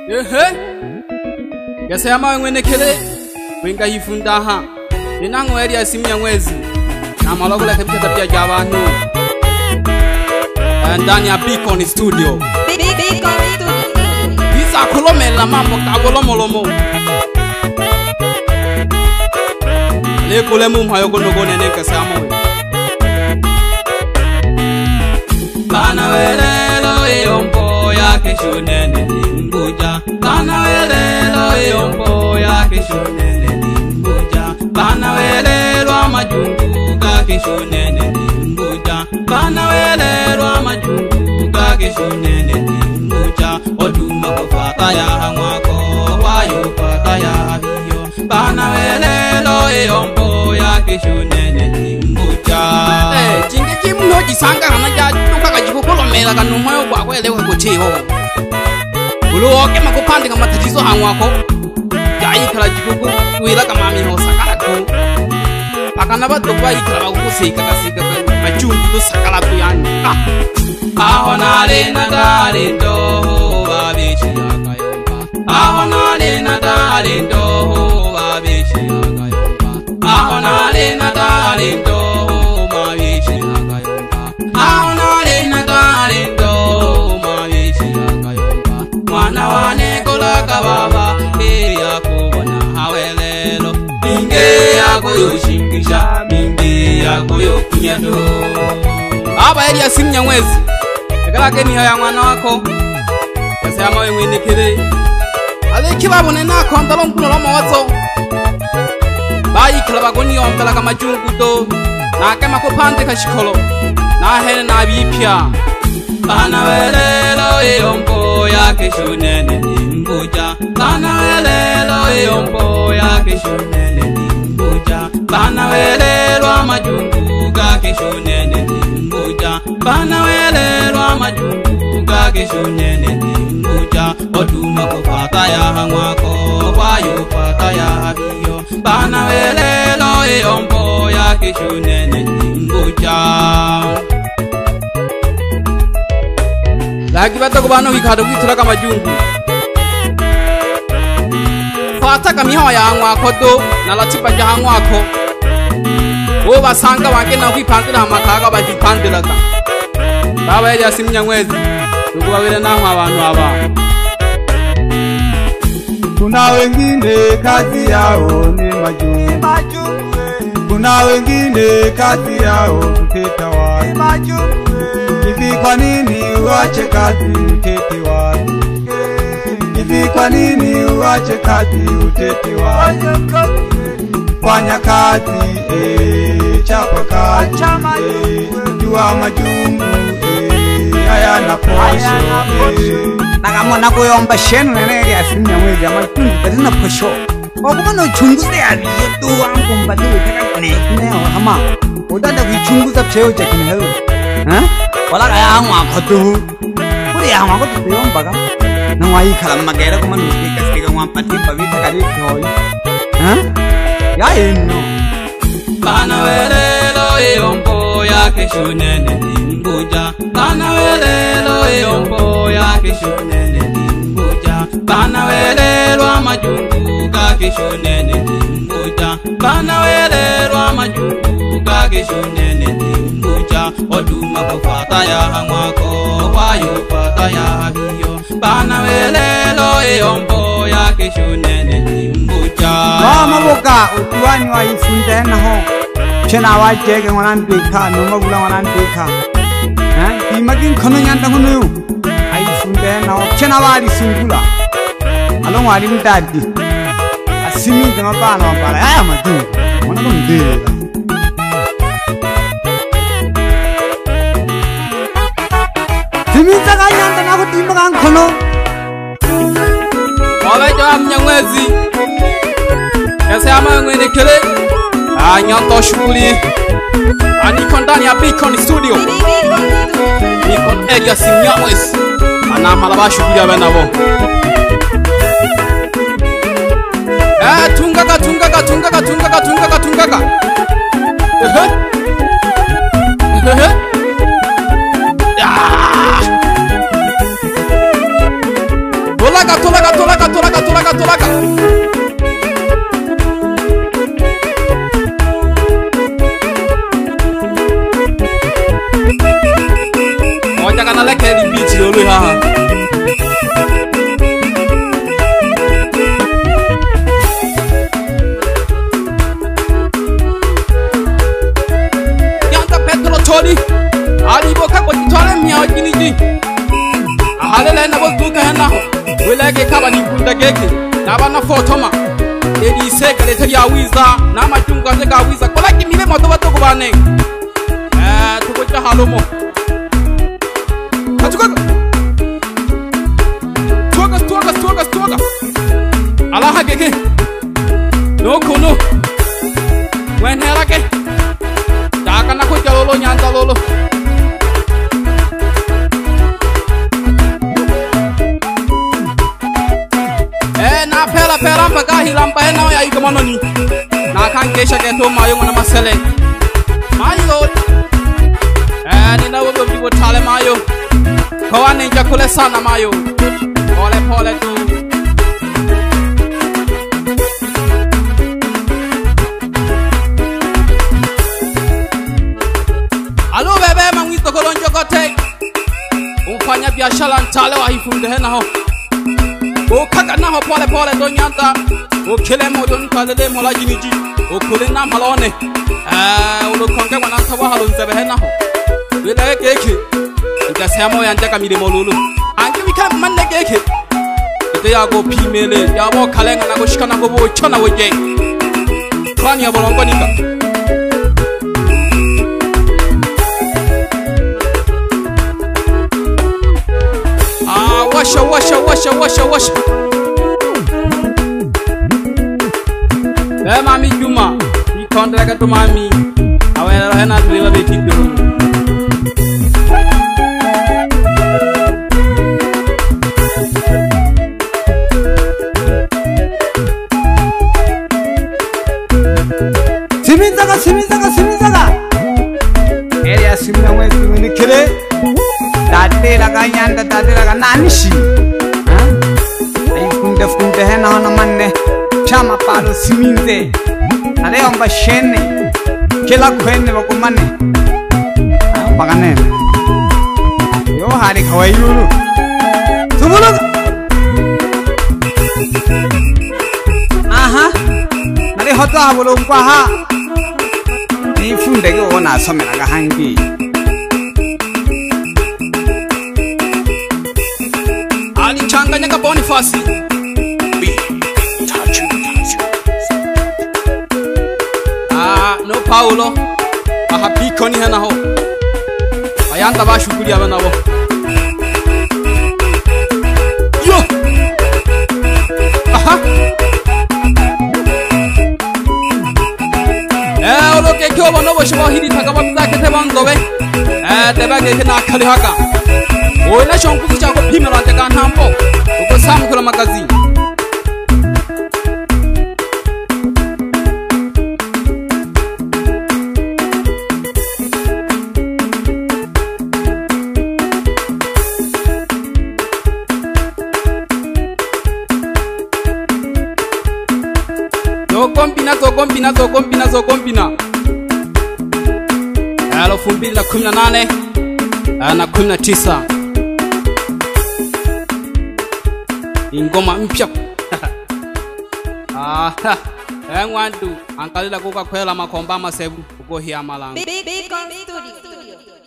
Yasema ngwenekele wenga hifunda ha ninango eri asimya mwezi na malogole kabisa tabia ya abantu ndani ya Beacon Studio. Bisa kulomela mambo kabolomolomo lekule mumhayo gonogone nekasamo bana welelo yompo yake shunene nimbuja bana welelo yompo yake shunene nimbuja bana welelo amajungu gake shunene nimbuja bana welelo amajungu gake shunene nimbuja oduma kufata ya hamwako wayo fata ya habiyo bana welelo yompo yake shunene nimbuja jinge jimuno jisanga hanaja tukaka jikukolomela kanumoyo kwakwelewe kuchiho uloke makupandika matatizo hamwako yaikala jikuku wila kamami ho sakala ko akana bato bayikala bakusika kasika majungu to sakala ko yani aho nale na dale ndo babichi yakayomba aho nale na dale ndo babichi yakayomba aho nale na dale ndo babichi yakayomba aho nale na dale ndo babichi yakayomba mwana wane kolaka baba yakubona hawelelo minge yako yoshingisha minge yako yokunyado aba eri asimnya mwezi ekalake niyo ya mwana wako yasema wewe mwenekele aleki babone nako ndalo mkulo mawazo bayikala bagoni yombela kama jungu do na kama kupande kashikolo na hele na bipya bana welelo yompo yake shunene nimbuja bana welelo yompo yake shunene nimbuja bana welelo amajungu gake shunene nimbuja bana welelo amajungu gake shunene nimbuja oduma kufata ya hamwako wayo fata ya habiyo bana welelo yompo yake shunene nimbuja lagi bato kubano wikado kwitira kama jungu fata kamiho ya hamwako do na latipa ja hamwako wo basanga wange na kwipandira amakaga bagipandira ka baba yari asimnya mwezi tukubabire naho abantu aba kuna wengine kazi yao ni majungu kuna wengine kazi yao kuteta watu hivi kwa nini uache kazi utete watu hivi kwa nini uache kazi utete watu fanya kazi chapa kazi jua majungu hayana posho nakamona kuyomba shenu nene asimnya mwezi amajungu kazina posho wakubona uchunguze yaliyetu wangu mbadi utaka kuneo hama udanda kuichunguza psheo cha kinehelu wala kaya hamwako tu kuli hamwako tutuyombaga na wayikhala magera kumana usikasika mwampatimba vitakalipi hoyi ya eno bana welelo yompo yake shunene nimbuja bana welelo yompo yake shunene nimbuja bana welelo amajungu gake shunene nimbuja bana welelo amajungu gake shunene nimbuja oduma kufata ya hamwako wayo fata ya habiyo bana welelo yompo yake shunene nimbuja mama boka utuwani wa ifunde naho chena wajege ngwanandika no magula ngwanandika imakin khono nyanda ngono ai funde naho chena wali singula alo ngwali mtadi asimi ngama bana wapala aya madu mwana ndela timita kanyanda nako timba kankhono wala jamnya mwezi yasema ngwenekele anyanto shughuli aniko ndani ya Beacon Studio Beacon area Simnyamwezi ana malaba shughuli abana bo tungaga Tola alele na bozuka hena wilege kaba ni kunda geke nabana fotoma edi sekale tya wiza na machunga se ka wiza kola kimibe moto bato kubane tukocha halomo atuka toga ala hageke no kono wen herake taka na ko jalolo nyanta lolo na pela mpaka hilamba hena ya ikomono ni na kan kesha ke to mayo ngona masele mayo ni na wogo bibo tale mayo ko ane jakule sana mayo pole tu alo bebe mangito kolonjo kote ufanya biashara ntale wa hifunde hena ho o kaka na ho pole do nyanta o kele mo don kalele mo la jiniji o kole na malone o lo konge wana tawa halon zebe hena ho wele keke ita samo ya ndaka mire molulu anke wika manne keke ite ya go pimele ya bo kalenga na go shikana go bo chona woje kwani ya bolongo nika washa mami Juma ni kontra to mami awela hena tuliwa beti dulu siminzaga area simna mwe ni kile tatela kanyanda tatela kananishi funde hena hona manne chama palo siminze aleo mbashene kila kwene bakumane bagane yo hari kawayulu tumuluga aha nare hota habolo mpaha ni funde ke ona somela ka hangi ali changanya ka Boniface no Paulo ahapiko ni hena ho ayanda ba shukuri abana bo yo aha olo ke kyo bono bo shwa hidi takaba mzake te bandobe teba ke na khali haka ona shonku cha ko phimela te ka nhampo ko samkula magazine zokombina alo 2018 na 19 ingoma mpya ngwandu ankalila kuka kwela makomba masebu uko hiya malanga Big Studio